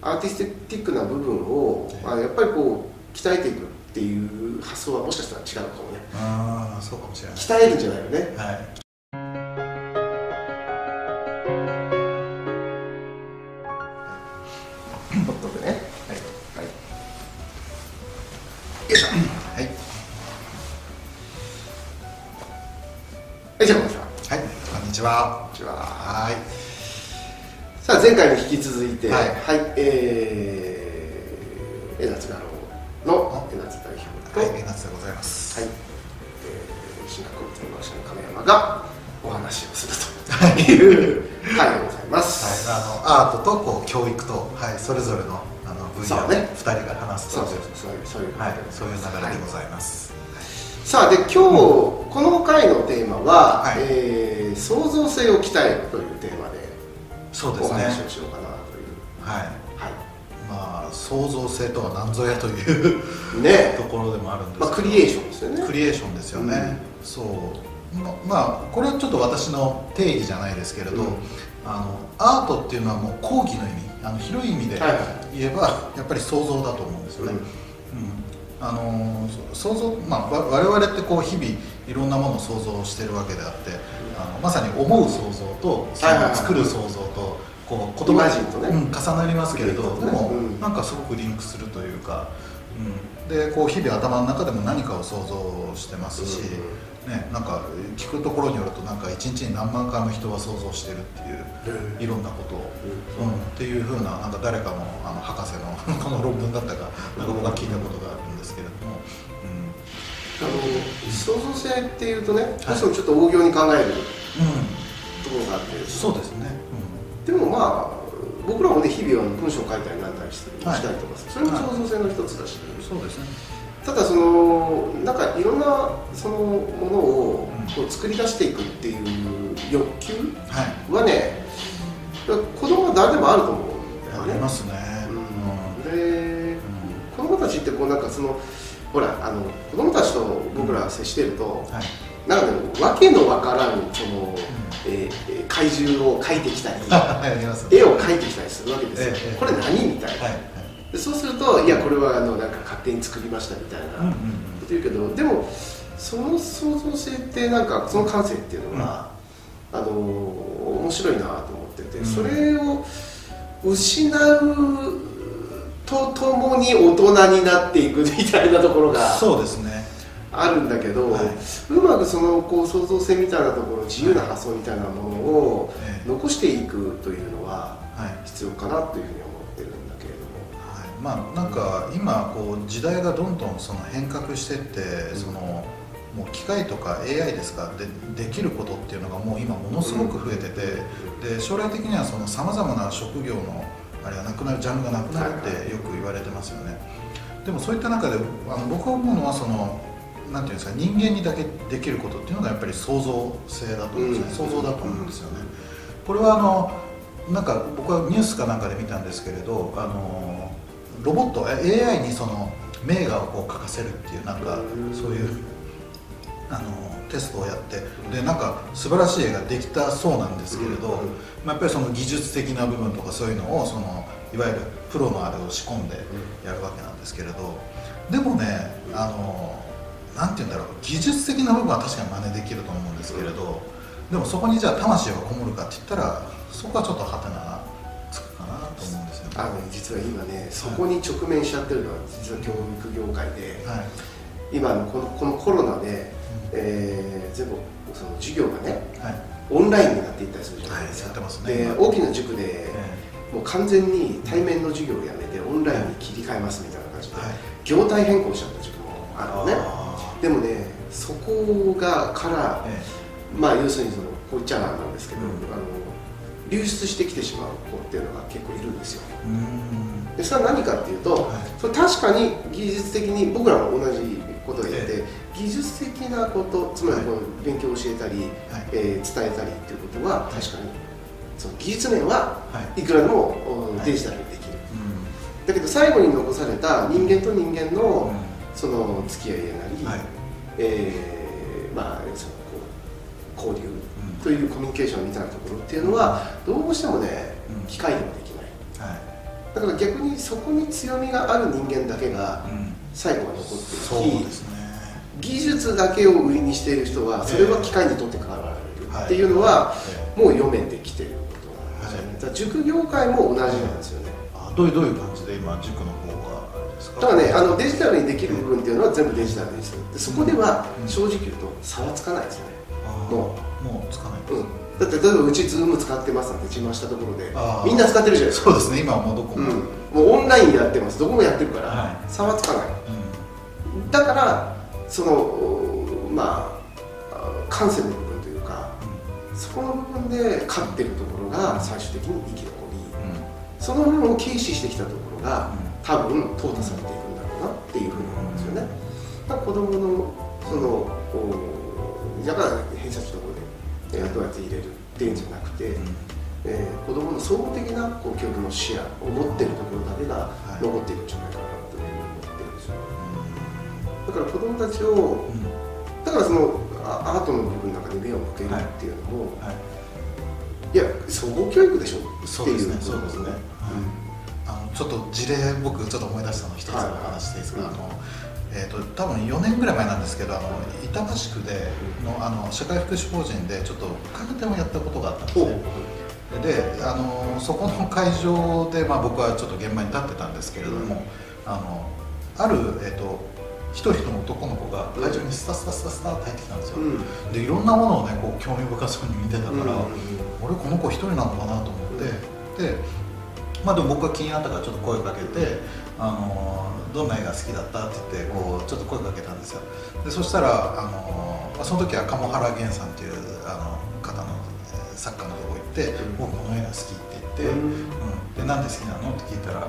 アーティスティックな部分を、やっぱりこう鍛えていくっていう発想はもしかしたら違うかもね。 ああ、そうかもしれない。 鍛えるんじゃないよね。 はい。 ほっとくね。はい。はい。よいしょ。はい。はい、じゃあこんにちは。 はい、こんにちは。 こんにちは。 はい。 さあ前回に引き続いて、 はい、 江夏画廊の江夏代表と、 はい、江夏でございます。 はい、進学物の社の亀山がお話をするという回でございます。 はい、アートとこう教育と、はい、それぞれの分野で2人が話すという、そういう流れでございます。 さあで今日、この回のテーマは、創造性を鍛えるというテーマでお話をしようかなという。 はい。まあ創造性とは何ぞやというところでもあるんですけど、 クリエーションですよね。 クリエーションですよね。そう。まあこれはちょっと私の定義じゃないですけれど、アートっていうのはもう講義の意味、広い意味で言えばやっぱり創造だと思うんですよね。想像、我々ってこう日々いろんなものを想像してるわけであって、まさに思う想像と作る想像とこう言葉とね、重なりますけれど、でもなんかすごくリンクするというか、でこう日々頭の中でも何かを想像してますし、ね、なんか聞くところによるとなんか一日に何万回も人は想像してるっていういろんなことを、っていうふうな、なんか誰かの博士のこの論文だったかなんか僕は聞いたことがあるんですけれども、 創造性っていうとね、どうしてもちょっと大行に考えるところがあって、 そうですね。 でもまあ僕らもね日々文章を書いたりなんだりしたりとか、それも創造性の一つだし、 そうですね。 ただなんかいろんなそのものをこう作り出していくっていう欲求はね、子供は誰でもあると思うんだよね。 ありますね。 で、子供たちってこうなんかほら子供たちと僕ら接してると、なんかねわけのわからん怪獣を描いてきたり絵を描いてきたりするわけですよ。これ何みたいな。でそうすると、いやこれはなんか勝手に作りましたみたいなこと言うけど、でもその創造性ってなんかその感性っていうのが、面白いなと思ってて、それを失うとともに大人になっていくみたいなところがそうですねあるんだけど、うまくこう創造性みたいなところ、自由な発想みたいなものを残していくというのは必要かなというふうに思ってるんだけれども。 なんか今こう時代がどんどん変革していって、もう機械とか AI ですかできることっていうのがもう今ものすごく増えてて、で将来的にはさまざまな職業のあれがなくなる、ジャンルがなくなるってよく言われてますよね。でもそういった中で僕が思うのはなんていうんですか、人間にだけできることっていうのがやっぱり創造性だと思うんですね。創造だと思うんですよね。これはなんか僕はニュースかなんかで見たんですけれど、ロボット AI に名画をこう描かせるっていうなんかそういうテストをやって、でなんか素晴らしい絵ができたそうなんですけれど、やっぱり技術的な部分とかそういうのをいわゆるプロのあれを仕込んでやるわけなんですけれど、でもねなんて言うんだろう、技術的な部分は確かに真似できると思うんですけれど、でもそこにじゃあ魂がこもるかって言ったら、そこはちょっとハテナがつくかなと思うんですよね。 実は今ね、そこに直面しちゃってるのは実は教育業界で、今このコロナで、全部授業がね、オンラインになっていったりするじゃないですか。で大きな塾でもう完全に対面の授業をやめてオンラインに切り替えますみたいな感じで、業態変更しちゃった塾もあるのね。でもね、そこから要するにこう言っちゃなんですけど、流出してきてしまう子っていうのが結構いるんですよ。でそれは何かっていうと、それ確かに技術的に僕らも同じことを言って、技術的なこと、つまり勉強を教えたり、伝えたりっていうことは確かに技術面はいくらでもデジタルにできる。だけど最後に残された人間と人間の付き合いなり、交流というコミュニケーションみたいなところっていうのはどうしてもね、機械でもできない。 だから逆にそこに強みがある人間だけが最後は残っていき、技術だけを売りにしている人はそれは機械にとって変わられるっていうのはもう読めてきていることなんですよね。だから塾業界も同じなんですよね。 どういう感じで今塾の方はだからね、デジタルにできる部分っていうのは全部デジタルにする。でそこでは正直言うと差はつかないですよね。 もうつかないです。 だって例えばうちズーム使ってますなんて自慢したところでみんな使ってるじゃないですか。 そうですね、今はもうどこも、 もうオンラインでやってます、どこもやってるから、差はつかない、だからその感性の部分というか、そこの部分で勝ってるところが最終的に生き残り、その部分を軽視してきたところが多分淘汰されていくんだろうなっていうふうに思うんですよね。だから子供のそのだから偏差値のところでどうやって入れるっていうんじゃなくて、子供の総合的な教育の視野を持っているところだけが残っているんじゃないかなというふうに思ってるんですよ。だから子供たちを、だからそのアートの部分なんかに目を向けるっていうのも、いや総合教育でしょっていう。 そうですね。ちょっと事例僕ちょっと思い出したの一つの話でいいですか。多分4年ぐらい前なんですけど、板橋区での社会福祉法人でちょっとカルテをやったことがあったんですね。でそこの会場で、僕はちょっと現場に立ってたんですけれども、ある一人の男の子が会場にスタって入ってきたんですよ。でいろんなものをねこう興味深そうに見てたから、俺この子一人なのかなと思って、でも僕が気になったからちょっと声かけてどんな絵が好きだったって言ってこうちょっと声かけたんですよ。でそしたらその時は鴨原源さんっていう方の作家のとこ行って「僕この絵が好き」って言って「でなんで好きなの?」って聞いたら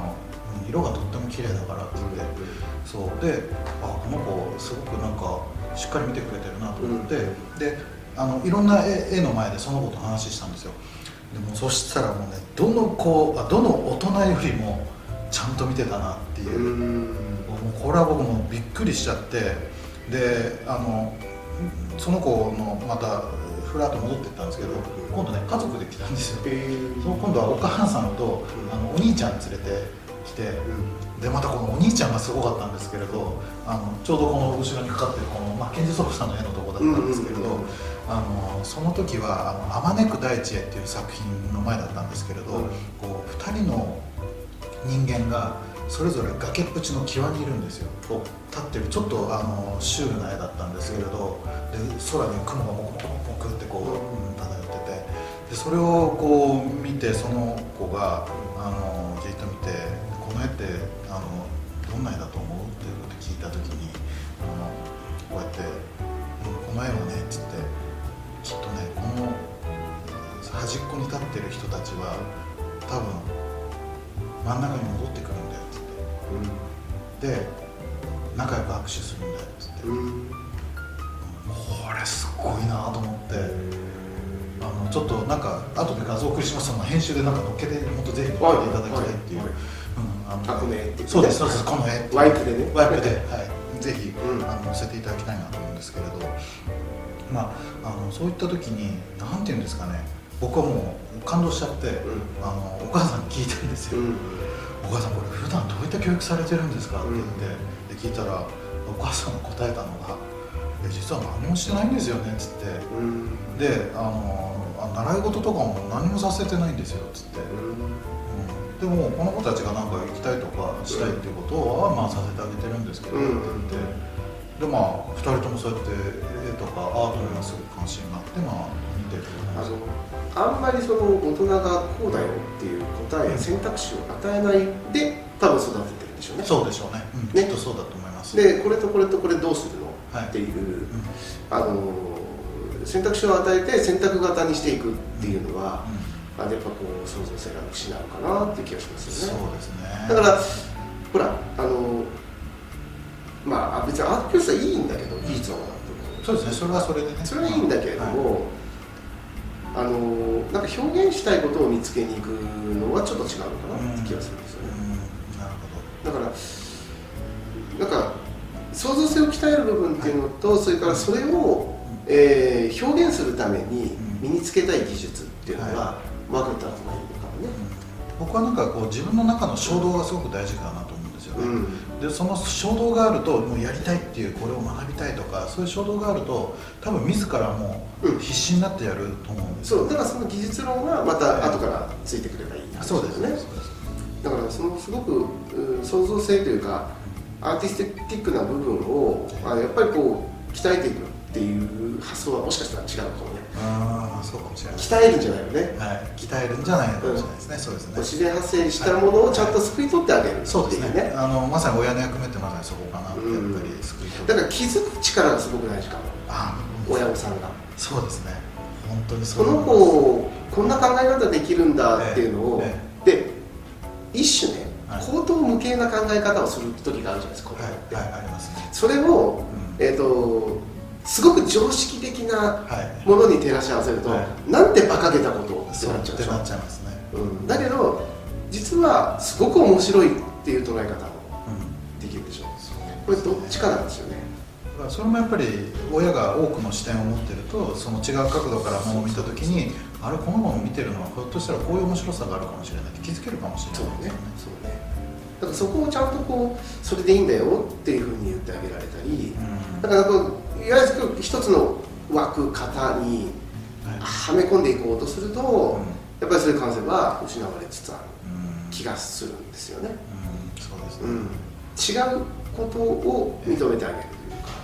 「色がとっても綺麗だから」って言って、そうでこの子すごくなんかしっかり見てくれてるなと思って、でいろんな絵の前でその子と話したんですよ。でもそしたらもうねどの大人よりもちゃんと見てたなっていう、もうこれは僕もびっくりしちゃって、でその子のまたふらっと戻っていったんですけど、今度ね家族で来たんですよ。今度はお母さんとお兄ちゃん連れてきて、でまたこのお兄ちゃんがすごかったんですけれど、ちょうどこの後ろにかかってるこのマッケンジー・ソフさんの絵のとこだったんですけれど、その時は「あまねく大地へ」っていう作品の前だったんですけれど、こう2人の人間がそれぞれ崖っぷちの際にいるんですよ。立ってるちょっとシュールな絵だったんですけれど、で空に雲がモクモクってこう漂ってて、でそれをこう見てその子がじっと見て「この絵ってどんな絵だと思う?」っていうこと聞いた時にこうやって「この絵はね」っつって「きっとねこの端っこに立ってる人たちは多分真ん中に戻ってくるんだよ」っつって、で仲良く握手するんだよっつって、これすごいなと思って。ちょっとなんか後で画像を送りしますの編集でなんか乗っけてもっとぜひ乗っけていただきたいっていう、 この絵ってそうですこの絵ワイプでね、 ワイプで、ぜひ載せていただきたいなと思うんですけれど、そういった時に何て言うんですかね、僕はもう感動しちゃって、お母さんに聞いたんですよ。お母さんこれ普段どういった教育されてるんですかって言って、で聞いたらお母さんが答えたのが「実は何もしてないんですよね」っつって、で習い事とかも何もさせてないんですよっつって、でもこの子たちがなんか行きたいとかしたいっていうことはさせてあげてるんですけどって言って、で2人ともそうやって絵とかアートにはすごく関心があって見てるあんまりその大人がこうだよっていう答え選択肢を与えないで多分育ててるんでしょうね。 そうでしょうね、きっとそうだと思います。 でこれとこれとこれどうするのっていう、選択肢を与えて選択型にしていくっていうのは、やっぱこう創造性が失うかなっていう気がしますよね。 そうですね。 だからほら別にアート教室はいいんだけど、技術の学校、そうですね、それはそれでね、 それはいいんだけれども、なんか表現したいことを見つけに行くのはちょっと違うのかなって気がするんですよね。 なるほど。 だからなんか創造性を鍛える部分っていうのと、それからそれを、表現するために身につけたい技術っていうのは分けた方がいいのかもね。 僕はなんかこう自分の中の衝動がすごく大事かなと思うんですよね、でその衝動があるともうやりたいっていう、これを学びたいとかそういう衝動があると多分自らも必死になってやると思うんですよ、 そうだからその技術論がまた後からついてくればいいんですよね。 そうですね。 だからそのすごく創造性というかアーティスティックな部分をやっぱりこう鍛えていくっていう発想はもしかしたら違うかもね。 ああ、そうかもしれない。 鍛えるんじゃないよね。 はい、鍛えるんじゃないかもしれないですね。そうですね。 自然発生したものをちゃんと救い取ってあげるっていうね。 そうですね。まさに親の役目ってまさにそこかなってやっぱり救い取る。 だから気づく力がすごく大事かも。親御さんが。 そうですね。本当にそう。 この子こんな考え方できるんだっていうのを、で一種ね、口頭無形な考え方をする時があるじゃないですか。 はい、ありますね。 それをすごく常識的なものに照らし合わせると、なんて馬鹿げたことってなっちゃうでしょ。 なっちゃいますね。 だけど実はすごく面白いっていう捉え方もできるでしょ。これどっちかなんですよね。 それもやっぱり親が多くの視点を持ってると、その違う角度からものを見たときに、あれこのものを見てるのはひょっとしたらこういう面白さがあるかもしれないって気づけるかもしれないですよね。 そうね。だからそこをちゃんとこうそれでいいんだよっていうふうに言ってあげられたり、だからこういわゆる一つの枠型にはめ込んでいこうとすると、やっぱりそういう感性は失われつつある気がするんですよね。 そうですね。 違うことを認めてあげるというか、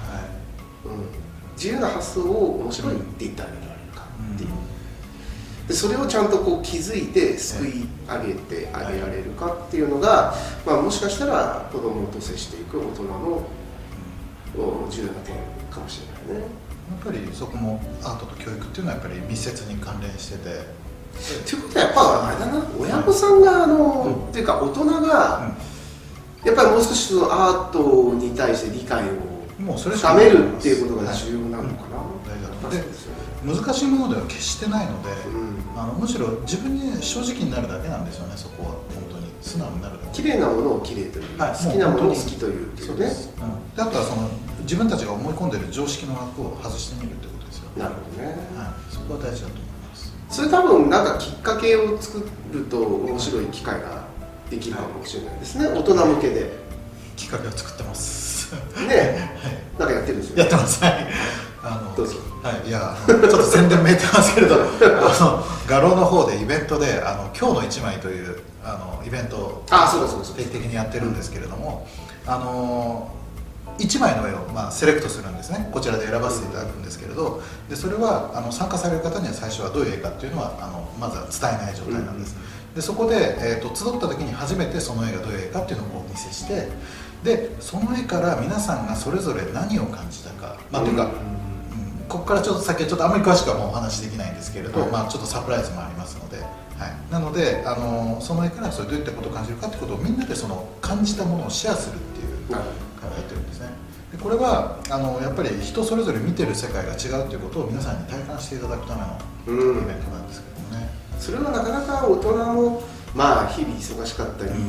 自由な発想を面白いって言ってあげられるかっていう、でそれをちゃんとこう気づいて救い上げてあげられるかっていうのが、もしかしたら子供と接していく大人の重要な点かもしれないね。 やっぱりそこもアートと教育っていうのはやっぱり密接に関連してて、 ということはやっぱあれだな、親御さんがっていうか大人がやっぱりもう少しそのアートに対して理解を深めるっていうことが重要なのかな。 で難しいものでは決してないので、むしろ自分に正直になるだけなんですよね。そこは本当に素直になるだけ。 綺麗なものを綺麗という、好きなものを好きというそうです。であとはその自分たちが思い込んでいる常識の枠を外してみるってことですよ。 なるほどね。 そこは大事だと思います。 それ多分なんかきっかけを作ると面白い機会ができるかもしれないですね。大人向けできっかけを作ってますね。なんかやってるんですよ。 やってます。はい。 どうぞ。 はい。いやちょっと宣伝めいてますけれど、画廊の方でイベントで今日の一枚というイベントを定期的にやってるんですけれども、1枚の絵をセレクトするんですね。こちらで選ばせていただくんですけれど、でそれは参加される方には最初はどういう絵かっていうのはまずは伝えない状態なんです。でそこで、集った時に初めてその絵がどういう絵かっていうのをお見せして、でその絵から皆さんがそれぞれ何を感じたか、というか、ここからちょっと先はちょっとあんまり詳しくはもうお話しできないんですけれど、ちょっとサプライズもありますので、なのでその絵からそれどういったことを感じるかってことをみんなでその感じたものをシェアするっていう考えてるんですね。でこれはやっぱり人それぞれ見てる世界が違うっていうことを皆さんに体感していただくためのイベントなんですけどもね。 それはなかなか大人も日々忙しかったり、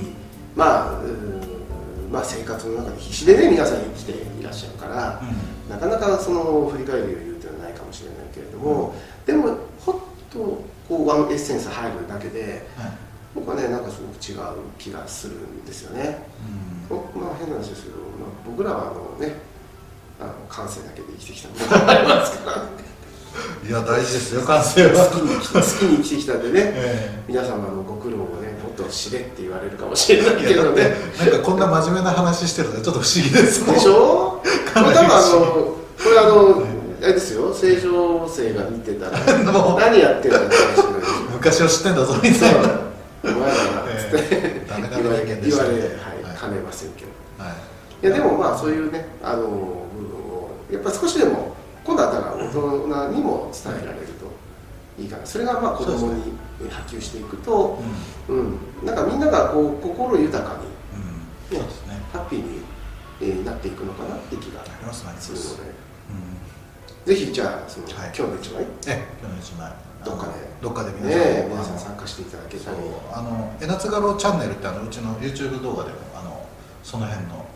生活の中で必死でね皆さん生きていらっしゃるから、なかなかその振り返る余裕っていうのはないかもしれないけれども、でもほっとこうワンエッセンス入るだけで、僕はねなんかすごく違う気がするんですよね。変な話ですけど、僕らは感性だけで生きてきたものがありますから。 いや大事ですよ、感性は。 好きに生きてきたんでね、皆様のご苦労をねもっと知れって言われるかもしれないけどね。 なんかこんな真面目な話してるのでちょっと不思議ですでしょ。これ多分これあれですよ、正常性が見てたら何やってるんだって話になる。 昔を知ってんだぞみたいな。 お前らなっつって言われかねませんけど、いやでもそういうね部分をやっぱ少しでも今度だったら大人にも伝えられるといいかな。それが子供に波及していくと、なんかみんながこう心豊かに、ハッピーになっていくのかなって気がするので、ぜひじゃあその今日の一枚、どっかで皆さん参加していただけたり、 江夏画廊チャンネルってうちの YouTube 動画でもその辺の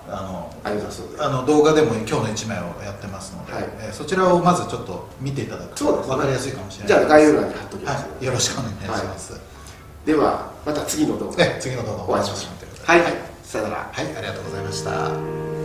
動画でも今日の一枚をやってますので、そちらをまずちょっと見ていただくと分かりやすいかもしれないです。 じゃあ概要欄に貼っておきますのでよろしくお願いします。 ではまた次の動画次の動画お会いしましょう。はい、さよなら。 はい、ありがとうございました。